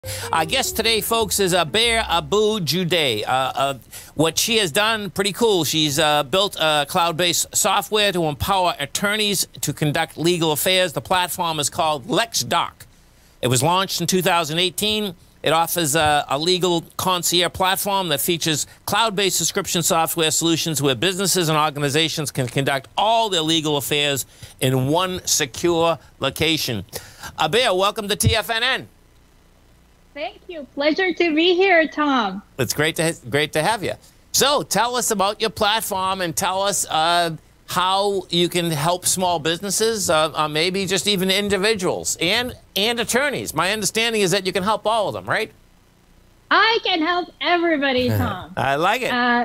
Our guest today, folks, is Abeer Judeh. What she has done, pretty cool. She's built cloud-based software to empower attorneys to conduct legal affairs. The platform is called LexDock. It was launched in 2018. It offers a legal concierge platform that features cloud-based subscription software solutions where businesses and organizations can conduct all their legal affairs in one secure location. Abeer, welcome to TFNN. Thank you. Pleasure to be here, Tom. It's great to have you. So tell us about your platform and tell us how you can help small businesses, maybe just even individuals and attorneys. My understanding is that you can help all of them, right? I can help everybody, Tom. I like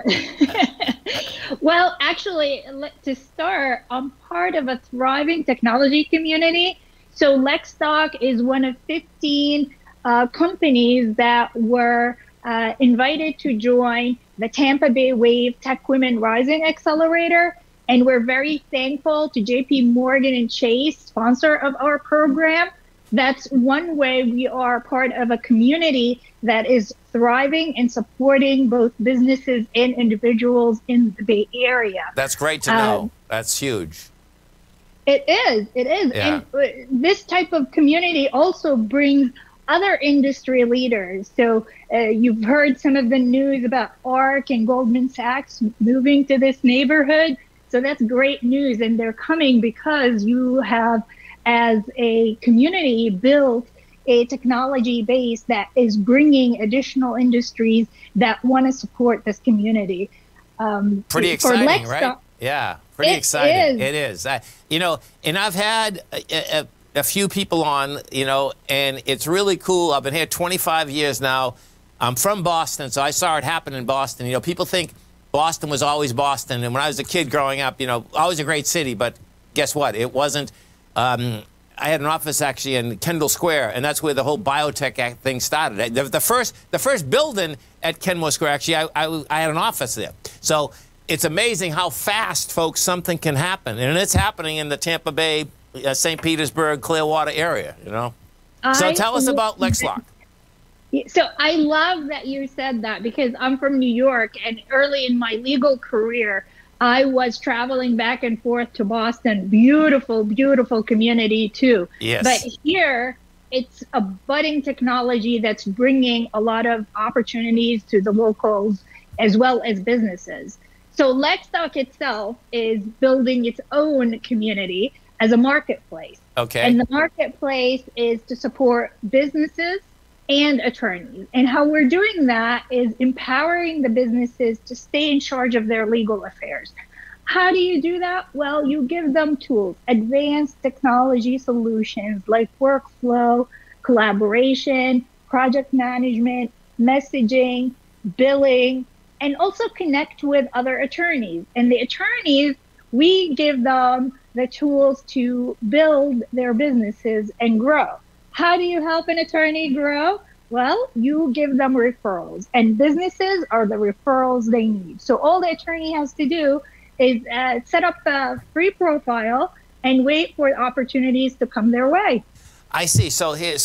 it. Well, actually, to start, I'm part of a thriving technology community. So LexDock is one of 15 companies that were invited to join the Tampa Bay Wave Tech Women Rising Accelerator. And we're very thankful to JP Morgan and Chase, sponsor of our program. That's one way we are part of a community that is thriving and supporting both businesses and individuals in the Bay Area. That's great to know. That's huge. It is. Yeah. And this type of community also brings other industry leaders. So you've heard some of the news about ARC and Goldman Sachs moving to this neighborhood. So that's great news. And they're coming because you have, as a community, built a technology base that is bringing additional industries that want to support this community. Pretty exciting, right? Yeah, pretty exciting. It is. You know, and I've had a few people on, you know, and it's really cool. I've been here 25 years now. I'm from Boston, so I saw it happen in Boston. You know, people think Boston was always Boston. And when I was a kid growing up, you know, always a great city, but guess what? It wasn't. I had an office actually in Kendall Square, and that's where the whole biotech thing started. The first building at Kenmore Square, actually, I had an office there. So it's amazing how fast, folks, something can happen. And it's happening in the Tampa Bay, St. Petersburg, Clearwater area, you know. So tell us about LexDock. So I love that you said that because I'm from New York, and early in my legal career, I was traveling back and forth to Boston. Beautiful, beautiful community too. Yes. But here, it's a budding technology that's bringing a lot of opportunities to the locals as well as businesses. So LexDock itself is building its own community as a marketplace. Okay. And the marketplace is to support businesses and attorneys. And how we're doing that is empowering the businesses to stay in charge of their legal affairs. How do you do that? Well, you give them tools, advanced technology solutions like workflow, collaboration, project management, messaging, billing, and also connect with other attorneys. And the attorneys, we give them the tools to build their businesses and grow. How do you help an attorney grow? Well, you give them referrals, and businesses are the referrals they need. So all the attorney has to do is set up a free profile and wait for opportunities to come their way. I see. So here,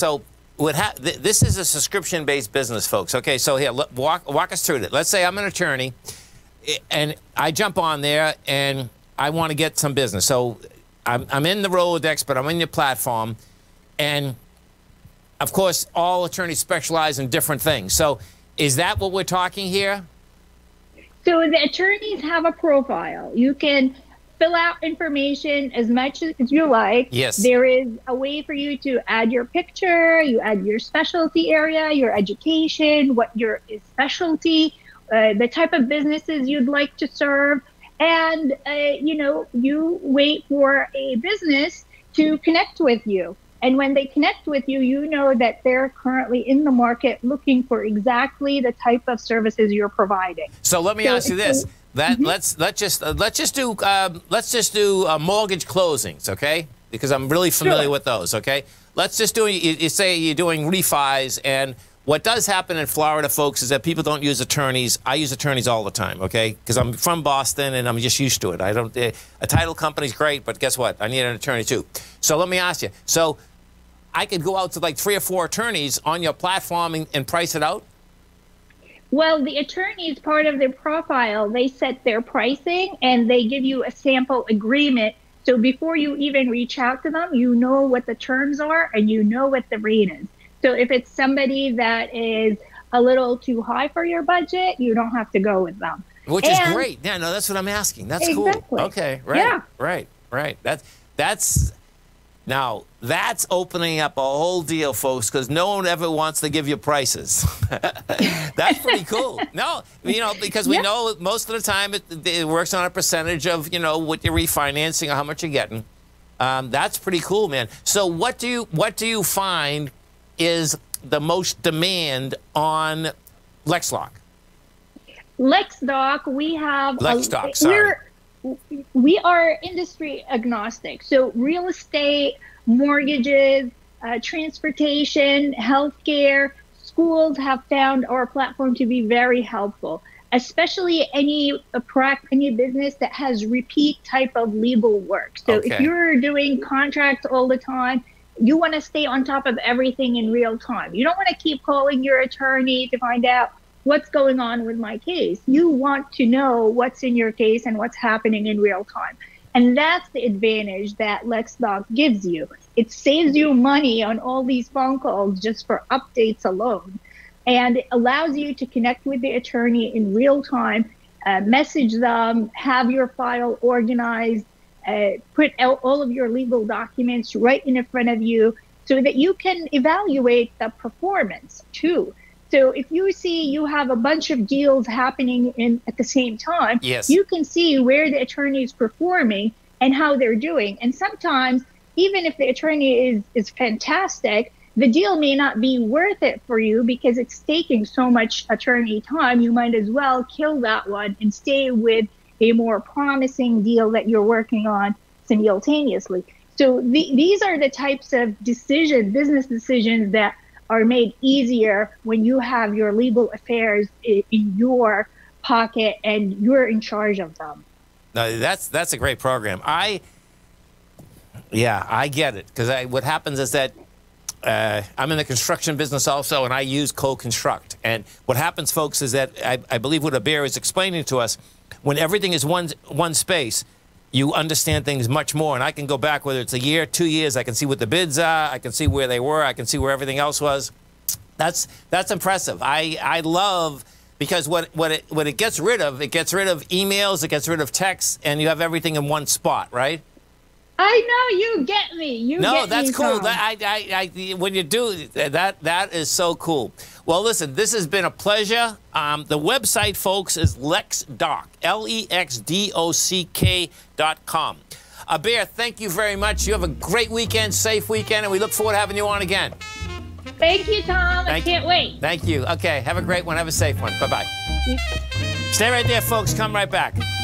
this is a subscription-based business, folks. Okay, so here, walk us through it. Let's say I'm an attorney, and I jump on there, and I want to get some business. So I'm in the Rolodex, but I'm in your platform, and of course, all attorneys specialize in different things. So is that what we're talking here? So the attorneys have a profile. You can fill out information as much as you like. Yes. There is a way for you to add your picture, you add your specialty area, your education, what your specialty, the type of businesses you'd like to serve. And, you know, you wait for a business to connect with you. And when they connect with you, you know that they're currently in the market looking for exactly the type of services you're providing. So let me ask you this: let's just do mortgage closings, okay? Because I'm really familiar with those, okay? Let's just do. You say you're doing refis, and what does happen in Florida, folks, is that people don't use attorneys. I use attorneys all the time, okay? Because I'm from Boston and I'm just used to it. I don't. A title company's great, but guess what? I need an attorney too. So let me ask you. So I could go out to like 3 or 4 attorneys on your platform and price it out? Well, the attorneys, part of their profile, they set their pricing and they give you a sample agreement. So before you even reach out to them, you know what the terms are and you know what the rate is. So if it's somebody that is a little too high for your budget, you don't have to go with them. Which is great. Yeah, no, that's what I'm asking. That's exactly. Cool. Okay, right, yeah. right. Now, that's opening up a whole deal, folks, because no one ever wants to give you prices. That's pretty cool. No, because we know most of the time it works on a percentage of, what you're refinancing or how much you're getting. That's pretty cool, man. So what do you find is the most demand on LexDock? LexDock, we have... LexDock, sorry. We are industry agnostic. So real estate, mortgages, transportation, healthcare, schools have found our platform to be very helpful, especially any business that has repeat type of legal work. So if you're doing contracts all the time, you want to stay on top of everything in real time. You don't want to keep calling your attorney to find out what's going on with my case. You want to know what's in your case and what's happening in real time. And that's the advantage that LexDock gives you. It saves you money on all these phone calls just for updates alone. And it allows you to connect with the attorney in real time, message them, have your file organized, put out all of your legal documents right in front of you so that you can evaluate the performance too. So if you see you have a bunch of deals happening at the same time, you can see where the attorney is performing and how they're doing. And sometimes, even if the attorney is fantastic, the deal may not be worth it for you because it's taking so much attorney time. You might as well kill that one and stay with a more promising deal that you're working on simultaneously. So these are the types of business decisions that are made easier when you have your legal affairs in your pocket and you're in charge of them. No, that's a great program. I get it, because what happens is that I'm in the construction business also, and I use co-construct. And what happens, folks, is that I believe what Abeer is explaining to us, when everything is one space, you understand things much more. And I can go back, whether it's a year, 2 years, I can see what the bids are, I can see where they were, I can see where everything else was. That's impressive. I love, because what it gets rid of emails, it gets rid of texts, and you have everything in one spot, right? I know, you get me. No, that's cool. When you do that is so cool. Well, listen, this has been a pleasure. The website, folks, is LexDock, LexDock.com. Abeer, thank you very much. You have a great weekend, safe weekend, and we look forward to having you on again. Thank you, Tom. I can't wait. Thank you. Okay, have a great one. Have a safe one. Bye-bye. Stay right there, folks. Come right back.